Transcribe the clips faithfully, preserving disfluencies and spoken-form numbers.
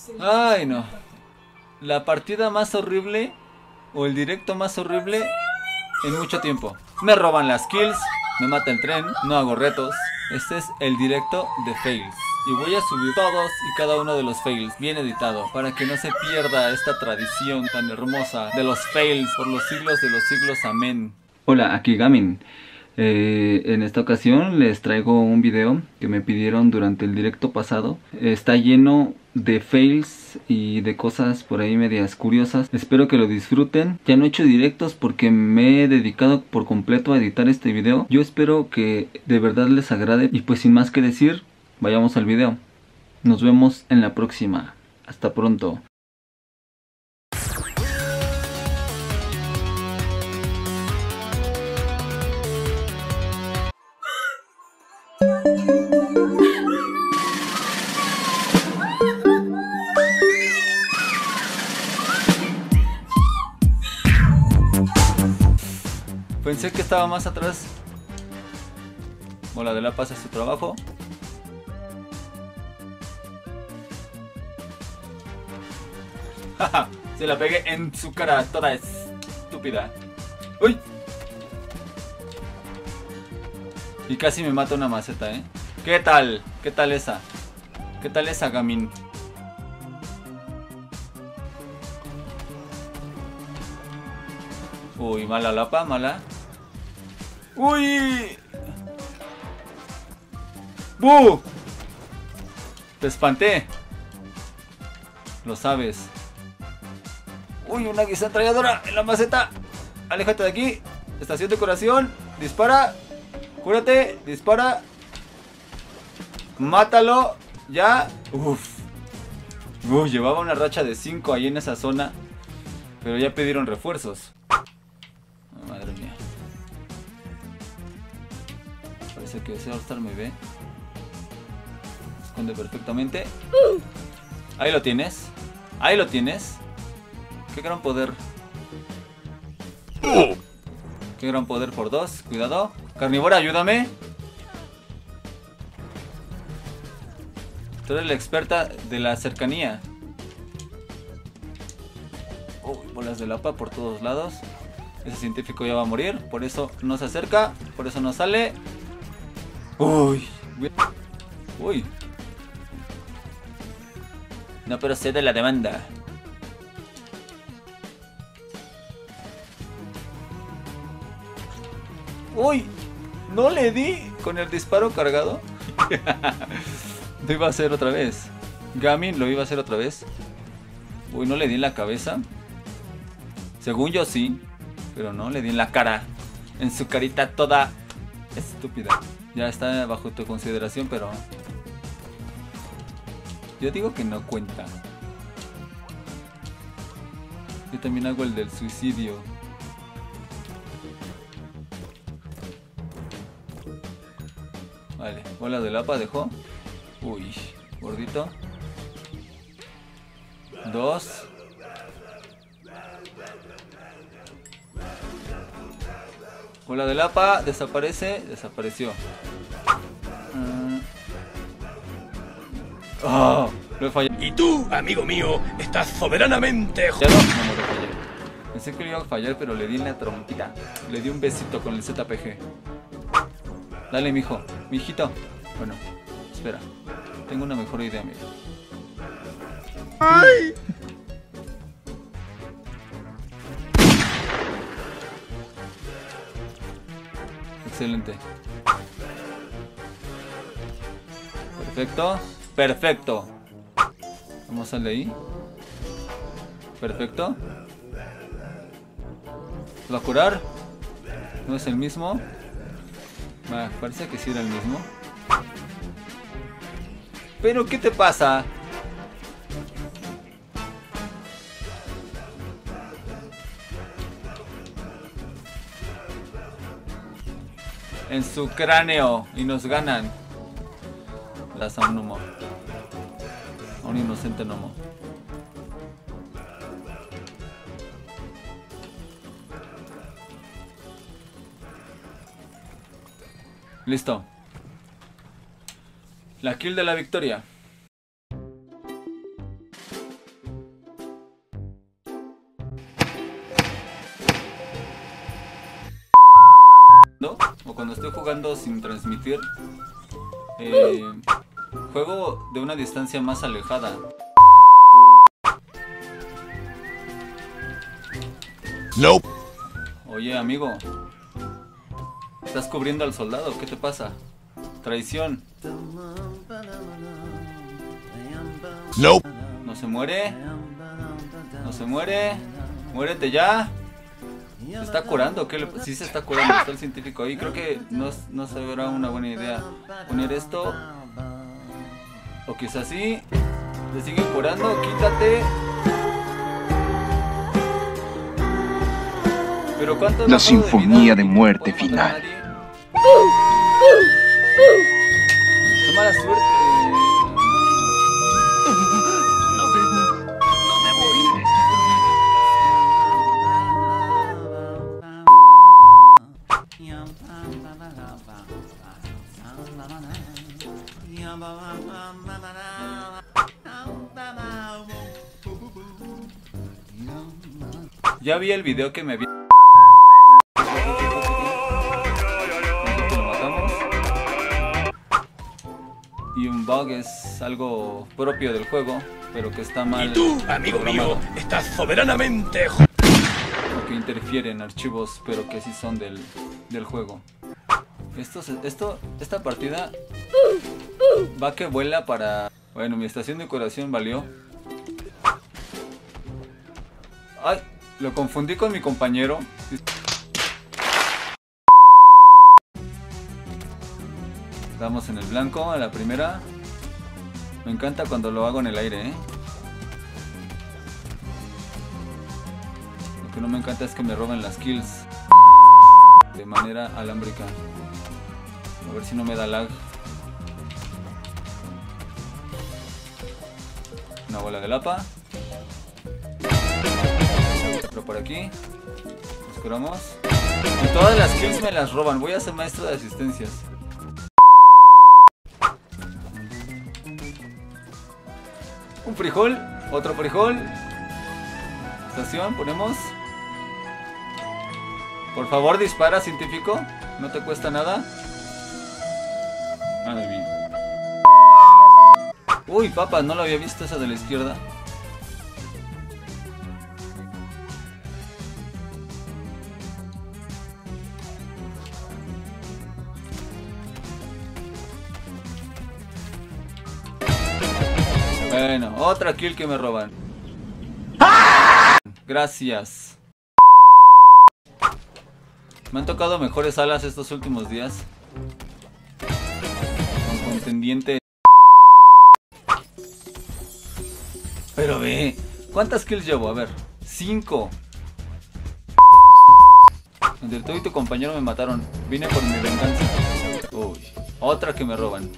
Ay, no. La partida más horrible o el directo más horrible en mucho tiempo. Me roban las kills, me mata el tren, no hago retos. Este es el directo de fails. Y voy a subir todos y cada uno de los fails bien editado, para que no se pierda esta tradición tan hermosa de los fails por los siglos de los siglos. Amén. Hola, aquí Gamin. Eh, en esta ocasión les traigo un video que me pidieron durante el directo pasado. Está lleno de fails y de cosas por ahí medias curiosas. Espero que lo disfruten. Ya no he hecho directos porque me he dedicado por completo a editar este video. Yo espero que de verdad les agrade. Y pues sin más que decir, vayamos al video. Nos vemos en la próxima. Hasta pronto. Pensé que estaba más atrás. Bola de la Paz hace su trabajo. Jaja, se la pegué en su cara toda estúpida. ¡Uy! Y casi me mata una maceta, ¿eh? ¿Qué tal? ¿Qué tal esa? ¿Qué tal esa, Gamin? Uy, mala lapa, mala. ¡Uy! ¡Bu! Te espanté. Lo sabes. ¡Uy, una guisantralladora en la maceta! Aléjate de aquí. Estación de curación. Dispara. Cúrate. Dispara. Mátalo. Ya. Uf. Uf, llevaba una racha de cinco ahí en esa zona. Pero ya pidieron refuerzos. Oh, madre mía. Parece que ese All-Star me ve. Esconde perfectamente. Ahí lo tienes. Ahí lo tienes. Qué gran poder. Qué gran poder por dos. Cuidado. Carnívora, ayúdame. Tú eres la experta de la cercanía. Uy, bolas de lapa por todos lados. Ese científico ya va a morir. Por eso no se acerca. Por eso no sale. Uy. Uy. No procede la demanda. Uy. No le di con el disparo cargado. Lo iba a hacer otra vez. Gamin lo iba a hacer otra vez. Uy, no le di en la cabeza. Según yo sí. Pero no, le di en la cara. En su carita toda estúpida. Ya está bajo tu consideración, pero yo digo que no cuenta. Yo también hago el del suicidio. Vale, bola de lapa dejó. Uy, gordito. Dos. Bola de lapa, desaparece, desapareció. Uh. Oh, lo he fallado. Y tú, amigo mío, estás soberanamente Ya no, no, no lo fallé. Pensé que lo iba a fallar, pero le di en la trompita. Le di un besito con el Z P G. Dale, mijo, mijito. Bueno, espera. Tengo una mejor idea, amigo. ¡Ay! Excelente. Perfecto. Perfecto. Vamos a salir ahí. Perfecto. ¿Va a curar? ¿No es el mismo? Ah, parece que sí era el mismo. ¿Pero qué te pasa? En su cráneo. Y nos ganan. Las a un humo. A un inocente gnomo. Listo. La kill de la victoria. cuando estoy jugando sin transmitir, eh, juego de una distancia más alejada. Nope. Oye, amigo, ¿estás cubriendo al soldado? ¿Qué te pasa? Traición. Nope. ¿No se muere? ¿No se muere? ¡Muérete ya! ¿Se está curando? ¿Qué le... Sí se está curando, está el científico ahí. Creo que no, no se verá una buena idea poner esto. O quizás sí. ¿Le sigue curando? ¡Quítate! Pero ¿cuánto La sinfonía de muerte final. ¡Qué mala suerte! Ya vi el video que me había... Lo matamos. Y un bug es algo propio del juego, pero que está mal. Y tú, amigo programado, mío, estás soberanamente... porque interfiere en archivos, pero que sí son del, del juego. Esto, esto, esta partida va que vuela para... Bueno, mi estación de curación valió. Ay, lo confundí con mi compañero. Damos en el blanco a la primera. Me encanta cuando lo hago en el aire, ¿eh? Lo que no me encanta es que me roben las kills de manera alámbrica. A ver si no me da lag. Una bola de lapa. Pero por aquí nos curamos. Y todas las kills me las roban. Voy a ser maestro de asistencias. Un frijol, otro frijol. Estación, ponemos. Por favor, dispara, científico. No te cuesta nada. Madre mía. Uy, papas, no lo había visto esa de la izquierda. Bueno, otra kill que me roban. Gracias. Me han tocado mejores alas estos últimos días. Con contendiente. Pero ve, ¿cuántas kills llevo? A ver, cinco. Entre tú y tu compañero me mataron. Vine por mi venganza. Uy, otra que me roban.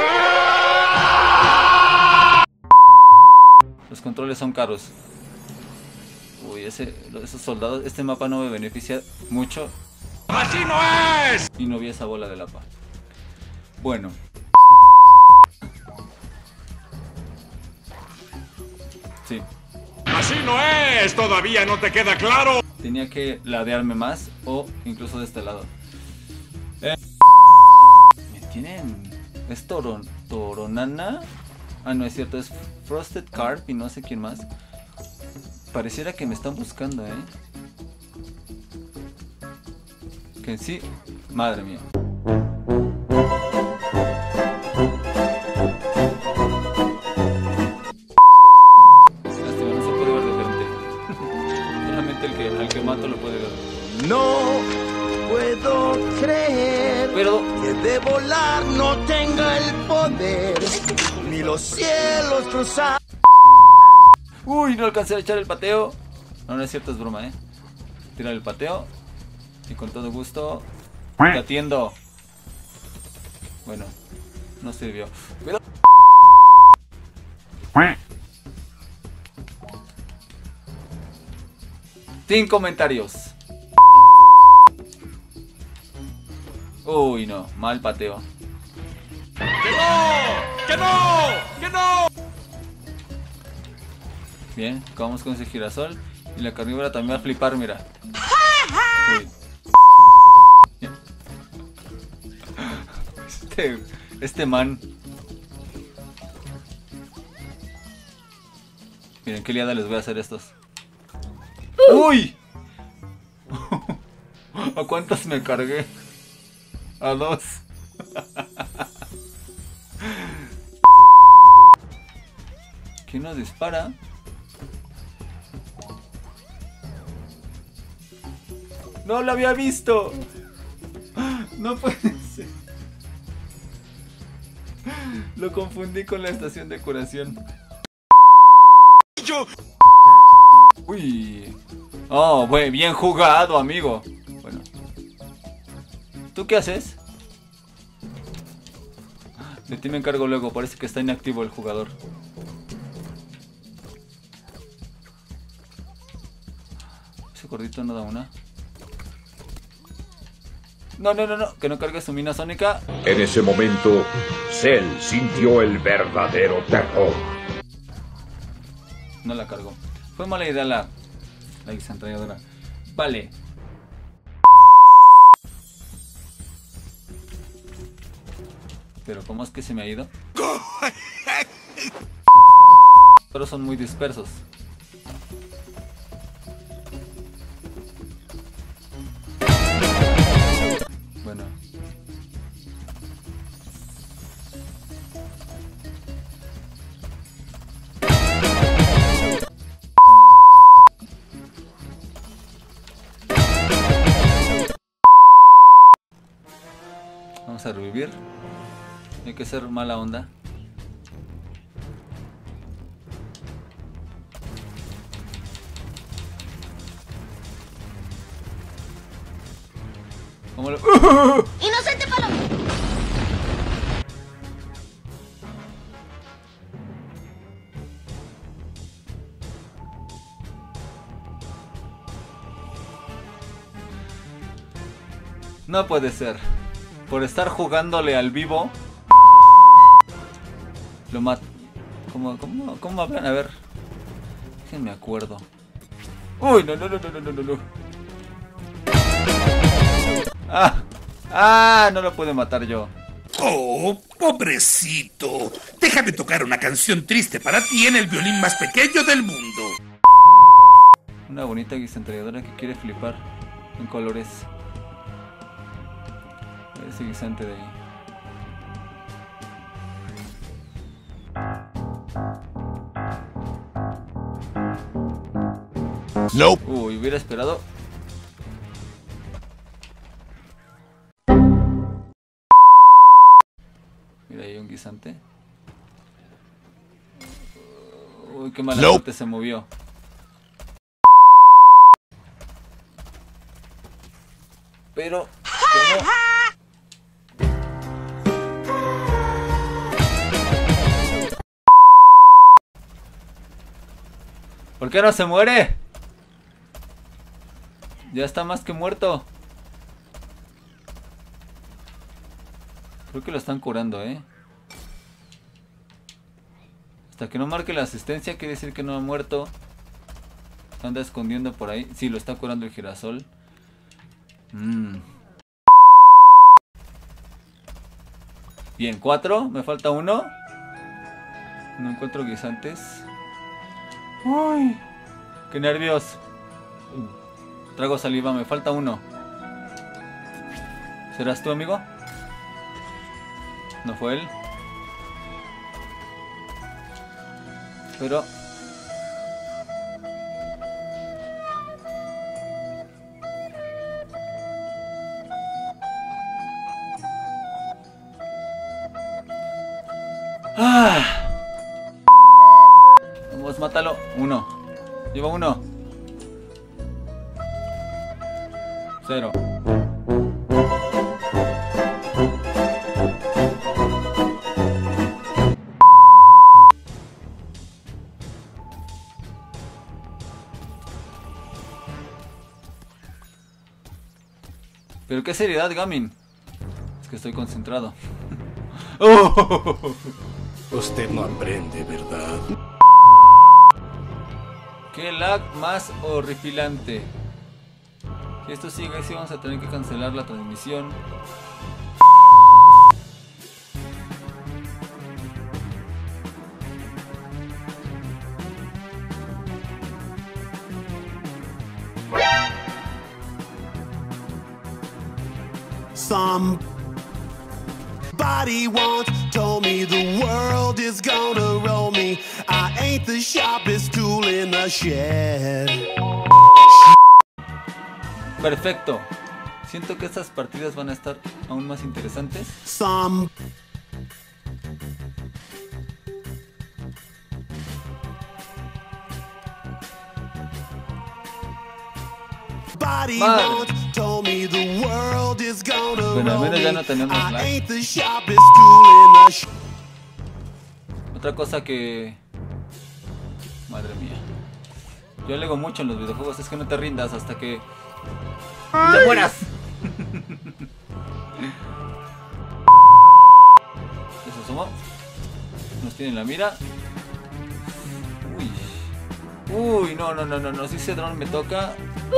Los controles son caros. Uy, ese, esos soldados, este mapa no me beneficia mucho. ¡Así no es! Y no vi esa bola de lapa. Bueno. Sí. ¡Así no es! ¿Todavía no te queda claro? Tenía que ladearme más o incluso de este lado. Eh. Me tienen... ¿Es toron, Toronana? Ah, no es cierto, es Frosted Carp y no sé quién más. Pareciera que me están buscando, ¿eh? Que sí, madre mía. Lástima, no se puede ver de frente. Solamente el que, al que mato lo puede ver. No puedo creer Pero... que de volar no tenga el poder, ni los cielos cruzar. Uy, no alcancé a echar el pateo. No, no es cierto, es broma, ¿eh? Tira el pateo. Y con todo gusto te atiendo. Bueno, no sirvió. Pero... Sin comentarios. Uy, no, mal pateo. ¡Que no! ¡Que no! ¡Que no! Bien, acabamos con ese girasol. Y la carnívora también va a flipar, mira. Uy. este, este man. Miren qué liada les voy a hacer estos. ¡Uy! ¿A cuántos me cargué? A dos. ¿Quién nos dispara? ¡No lo había visto! No puede ser. Lo confundí con la estación de curación. Uy. Oh, bueno, bien jugado, amigo. Bueno. ¿Tú qué haces? De ti me encargo luego, parece que está inactivo el jugador. Ese gordito no da una. No, no, no, no, que no cargue su mina sónica. En ese momento, Cell sintió el verdadero terror. No la cargó. Fue mala idea la, la desentrañadora. Vale. Pero ¿cómo es que se me ha ido? Pero son muy dispersos. Bueno. Vamos a revivir. Hay que ser mala onda. ¿Cómo lo... ¡Uh! ¡Inocente paloma! No puede ser. Por estar jugándole al vivo lo mato. ¿Cómo, cómo, ¿Cómo hablan? A ver. Déjenme acuerdo. Uy, no, no, no, no, no, no, no. Ah, ah, no lo pude matar yo. Oh, pobrecito. Déjame tocar una canción triste para ti en el violín más pequeño del mundo. Una bonita guisantreadora que quiere flipar en colores. A ver ese guisante de ahí. Nope. Uy, hubiera esperado. Mira, ahí un guisante. Uy, qué mala Nope. suerte se movió. Pero, ¿cómo? ¿Por qué no se muere? Ya está más que muerto. Creo que lo están curando, ¿eh? Hasta que no marque la asistencia quiere decir que no ha muerto. Se anda escondiendo por ahí. Sí, lo está curando el girasol. Mm. Bien, cuatro. Me falta uno. No encuentro guisantes. Uy, qué nervios. Trago saliva, me falta uno. ¿Serás tú, amigo? No fue él. Pero... ¡Ah! Vamos, mátalo. Uno. Lleva uno. Cero. Pero qué seriedad, Gamin. Es que estoy concentrado. ¡Oh! Usted no aprende, ¿verdad? Qué lag más horripilante. Si esto sigue así vamos a tener que cancelar la transmisión. Somebody once told me the world is gonna roll me. I ain't the sharpest tool in the shed. Perfecto. Siento que estas partidas van a estar aún más interesantes. Some Somebody once told me the world is gonna Bueno, al roll menos ya me. no tenemos I lag. ain't the sharpest tool in the shed. Otra cosa que... Madre mía. Yo alego mucho en los videojuegos, es que no te rindas hasta que... ¡te mueras! Eso asomó. Nos tienen la mira. Uy. Uy, no, no, no, no, no. Si ese dron me toca...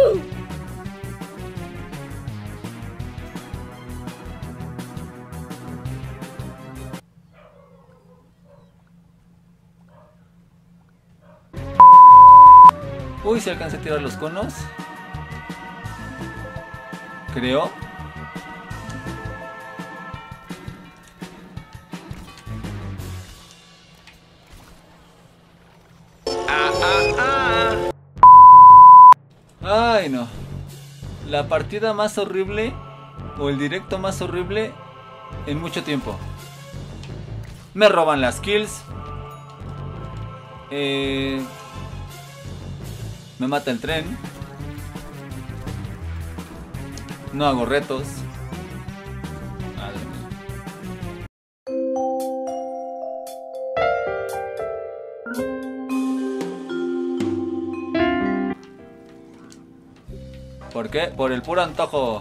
Uy, se alcanza a tirar los conos. Creo. Ay, no. La partida más horrible o el directo más horrible en mucho tiempo. Me roban las kills. Eh... Me mata el tren. No hago retos. Madre mía. ¿Por qué? Por el puro antojo.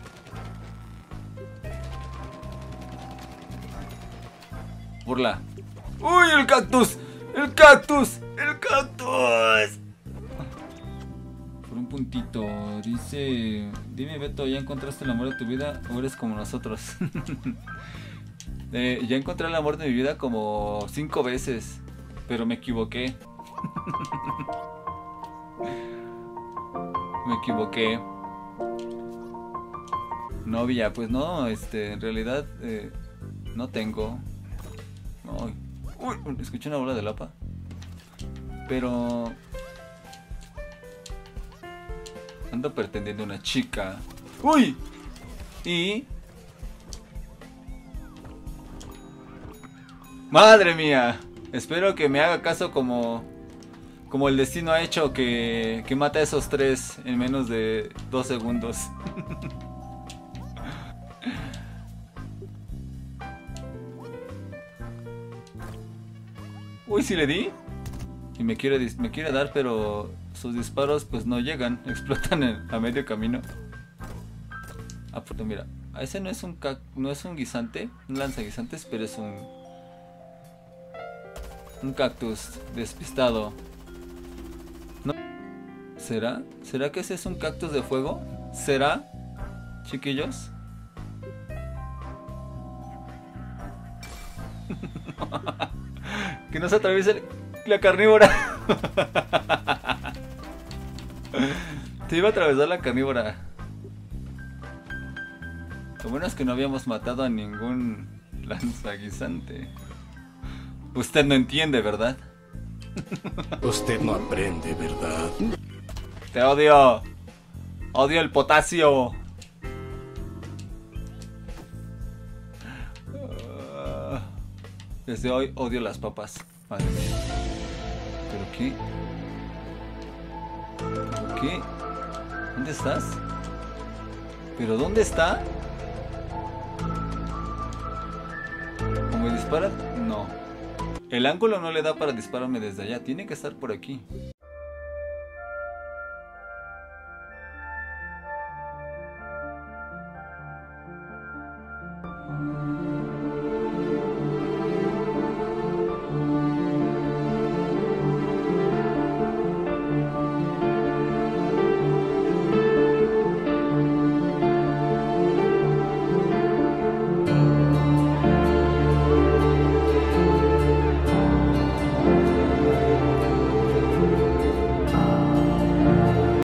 Burla. ¡Uy, el cactus! ¡El cactus! ¡El cactus! Por un puntito. Dice... Dime, Beto, ¿ya encontraste el amor de tu vida o eres como nosotros? eh, ya encontré el amor de mi vida como cinco veces, pero me equivoqué. Me equivoqué. Novia, pues no, este, en realidad eh, no tengo. Ay. Uy, escuché una bola de lapa. Pero ando pretendiendo una chica. ¡Uy! Y... ¡madre mía! Espero que me haga caso como... Como el destino ha hecho, que, que mata a esos tres en menos de dos segundos. Uy, sí le di. Y me quiere, me quiere dar, pero sus disparos pues no llegan. Explotan en, a medio camino. Ah, pues mira. Ese no es un ca no es un guisante, un lanzaguisantes, pero es un... Un cactus despistado. ¿No? ¿Será? ¿Será que ese es un cactus de fuego? ¿Será? Chiquillos. Que no se atraviese la carnívora. Te iba a atravesar la carnívora. Lo bueno es que no habíamos matado a ningún lanzaguisante. Usted no entiende, ¿verdad? Usted no aprende, ¿verdad? Te odio. Odio el potasio. Uh, desde hoy odio las papas. Madre mía. ¿Pero qué? ¿Qué? ¿Dónde estás? ¿Pero dónde está? ¿O me dispara? No. El ángulo no le da para dispararme desde allá. Tiene que estar por aquí.